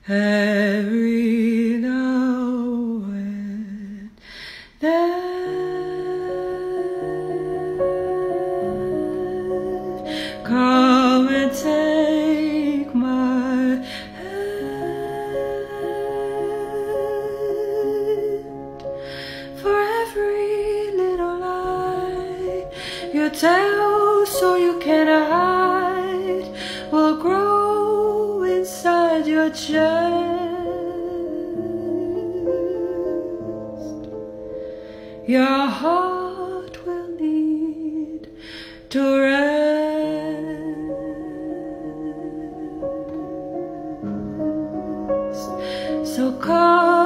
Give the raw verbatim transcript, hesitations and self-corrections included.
every now and then. Come and take my hand. For every little lie you tell so you can hide will grow inside your chest. Your heart will need to rest. So come